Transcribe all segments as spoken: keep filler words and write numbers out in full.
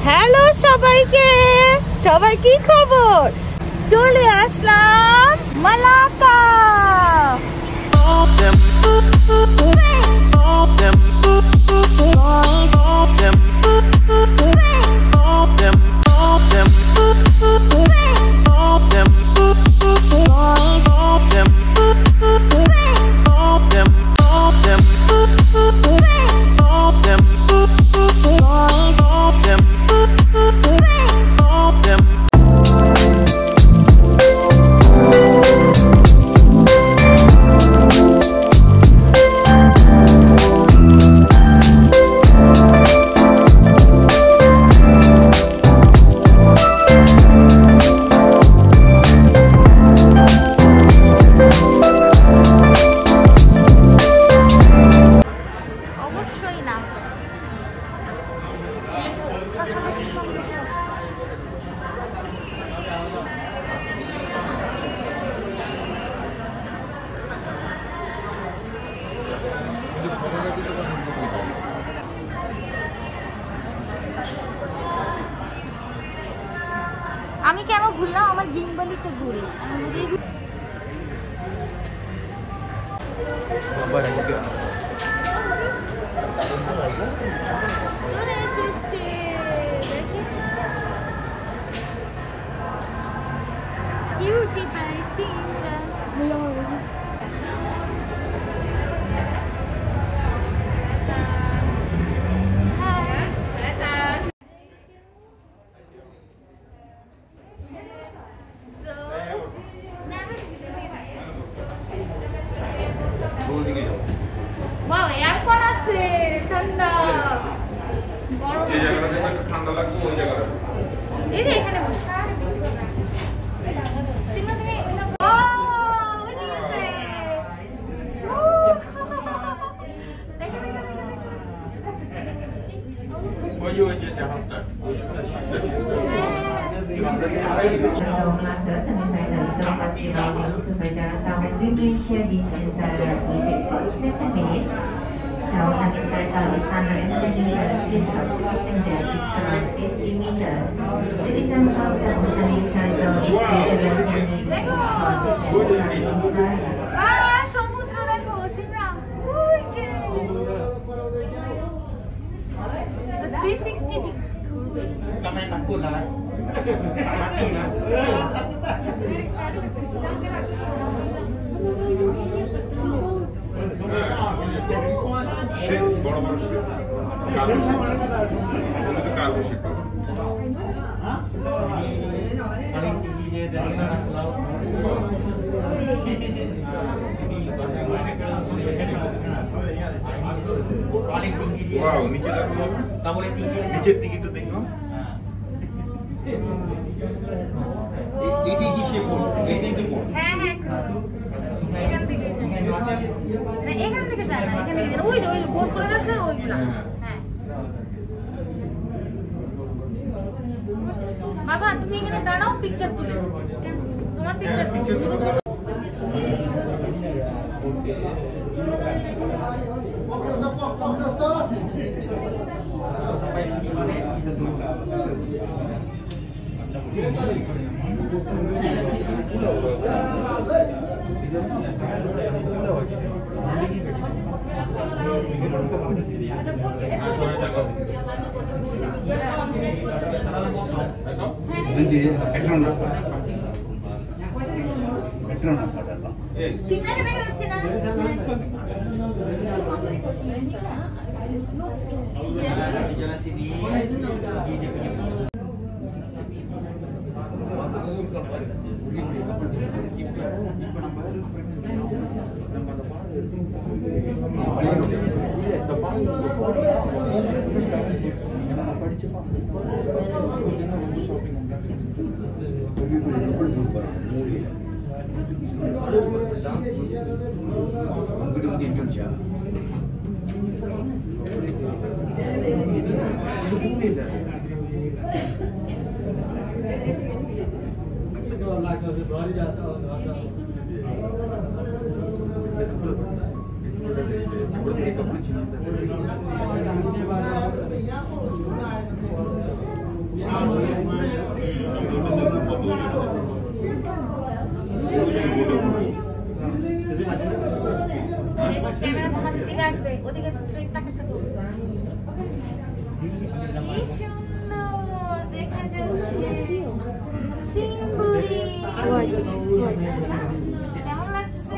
Hello সবাইকে, সবাই কি খবর? চলে আসলাম মালাকা। আমি কেন ঘুরলাম? আমার গিম্বলিতে ঘুরি। চলে এসেছে, cutie pie Simra. Wow, aircon আছে, ঠান্ডা গরম। যে জায়গাটাতে ঠান্ডা লাগবে ওই জায়গাটা। এই যে এখানে বসে। সিমা তুমি ও উঠেছে। দেখো দেখো দেখো। ওই ওই যে জাহাজটা, ওই যে শিপটা শিপটা। Indonesia di sementara seven minutes. So kami circle di sana and then we have a observation deck is around fifty meters. The distance also of the circle is seventeen meters. Ah, সমুদ্র দেখো সিমরা। ওই যে three sixty ঘুরবে। Kamay takbo na. Mati na. Ship, বড় বড় ship, cargo ship, ওগুলোতে cargo ship পাবো। Paling tinggi dia dari sana ke laut. Paling tinggi dia. Wow, নিচে দেখো। Tak boleh tinggi. নিচের দিকে একটু দেখো। এই এই কি শেপ হলো? এই এই তো কোন? হ্যাঁ হ্যাঁ এখান থেকে না, এখান থেকে যায় না, এখান থেকে ওই যে ওই বোর্ড করে যাচ্ছে ওইগুলা। হ্যাঁ বাবা তুমি এখানে দাঁড়াও, পিকচার তুলে। তোমার পিকচার তুমি তো ছোট। Sampai sini mana kita turun. Nanti ekran apa? Ekran apa dalam? সিমরা কে দেখা যাচ্ছে না? Di jalan sini. Indonesia. ওদিকে আসবে, ওদিকে স্ট্রেট তাকাতে থাকো। কি সুন্দর দেখা যাচ্ছে সিম্বুরি। কেমন লাগছে?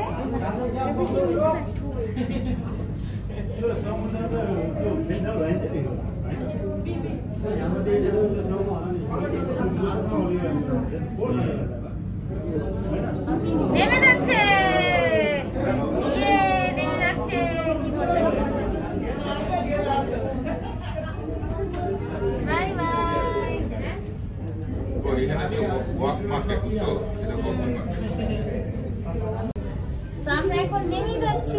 নেমে যাচ্ছে, ইয়ে নেমে যাচ্ছে, কি মজা। Bye bye. এখানে যে ওয়াক মার্কেট বুঝছো, এটা বন্ধন মার্কেট। আমরা এখন নেমে যাচ্ছি।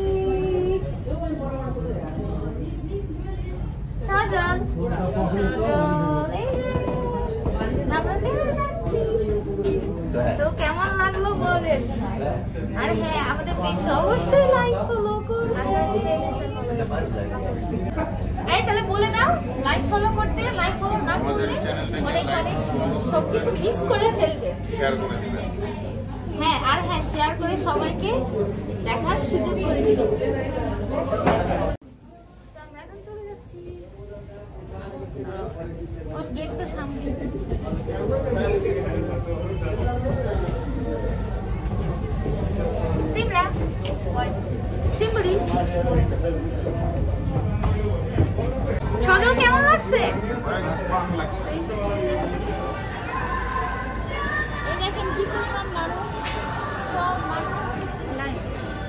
সজল, সজল, এই যে আমরা নেমে যাচ্ছি। তো কেমন লাগলো বলেন? আর হ্যাঁ, আমাদের পেজটা অবশ্যই লাইক ফলো করবে। এই তাহলে বলে দাও লাইক ফলো করতে। লাইক ফলো না করলে অনেক অনেক সবকিছু মিস করে ফেলবে। শেয়ার করে দিবেন। হ্যাঁ, আর হ্যাঁ শেয়ার করে সবাইকে দেখার সুযোগ করে দিল। আমরা এখন চলে যাচ্ছি। ওই গেট তো সামনে। সিমলা, সিম্বুরি। সজল কেমন লাগছে? এই দেখেন কি পরিমাণ মানুষ, সব মানুষ লাইন।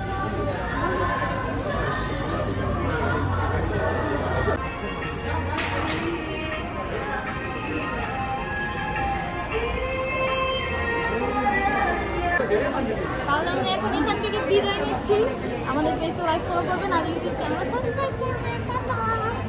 তাহলে আমরা এখন এখান থেকে বিদায় নিচ্ছি। আমাদের পেজে লাইক ফলো করবেন আর ইউটিউব চ্যানেল সাবস্ক্রাইব করবেন। টাটা।